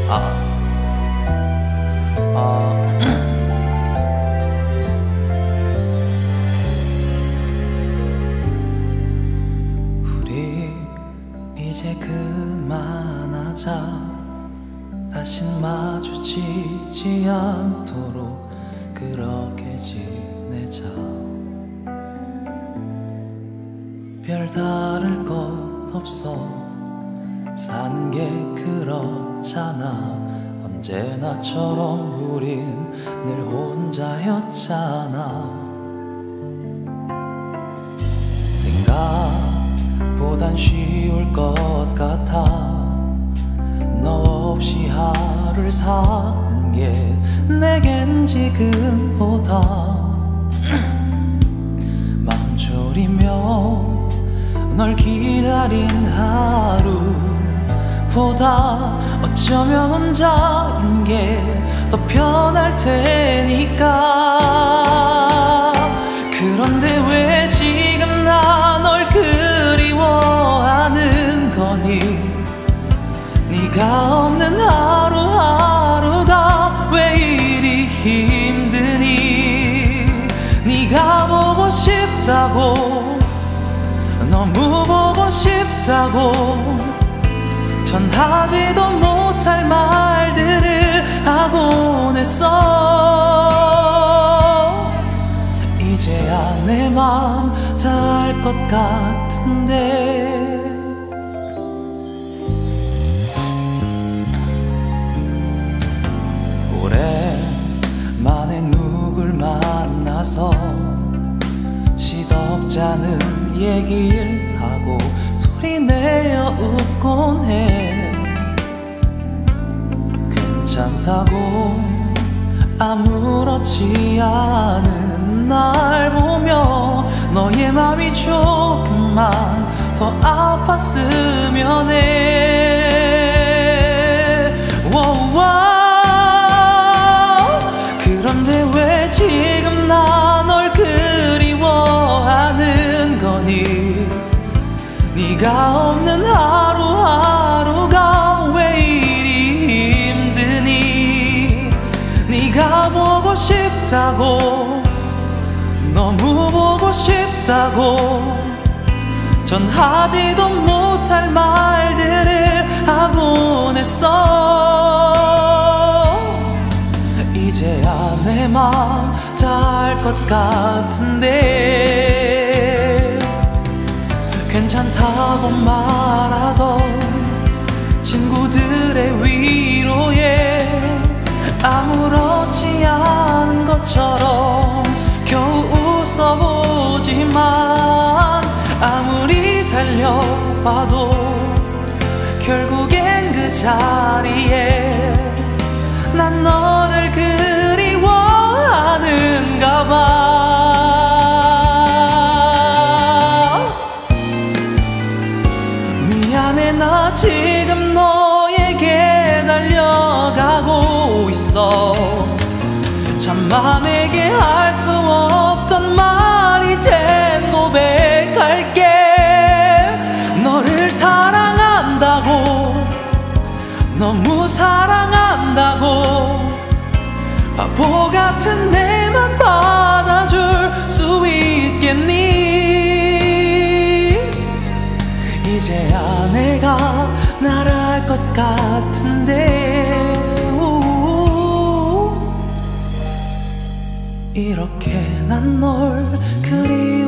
우리 이제 그만하자. 다신 마주치지 않도록 그렇게 지내자. 별다를 것 없어. 사는 게 그렇잖아. 언제나처럼 우린 늘 혼자였잖아. 생각보단 쉬울 것 같아. 너 없이 하루를 사는 게 내겐 지금보다 마음 졸이며 널 기다린 하루보다 어쩌면 혼자인 게 더 편할 테니까. 그런데 왜 지금 나 널 그리워하는 거니? 네가 없는 하루하루가 왜 이리 힘드니? 네가 보고 싶다고, 너무 보고 싶다고 전하지도 못할 말들을 하곤 했어. 이제야 내 맘 다 알 것 같은데. 오랜만에 누굴 만나서 시덥잖은 얘기를 하고 소리내어 웃곤 해. 괜찮다고 아무렇지 않은 날 보며 너의 맘이 조금만 더 아팠으면 해. 그런데 왜 지금 나 널 그리워하는 거니? 네가 없는 하루하루가 왜 이리 힘드니? 네가 보고 싶다고, 너무 보고 싶다고 전하지도 못할 말들을 하곤 했어. 이제야 내 맘 다 알 것 같은데. 괜찮다고 말하던 친구들의 위로에 아무렇지 않은 것처럼 겨우 웃어보지만 아무리 달려봐도 결국엔 그 자리에 난 너를 그리워하는가 봐. 미안해, 나 지금 너에게 달려가고 있어. 참 맘에게 할 수 없던 말이 된 고백할게. 너를 사랑한다고, 너무 사랑한다고 바보 같은 내만 받아줄 수 있겠니? 이제야 내가 날 알 것 같은데. 이렇게 난 널 그리워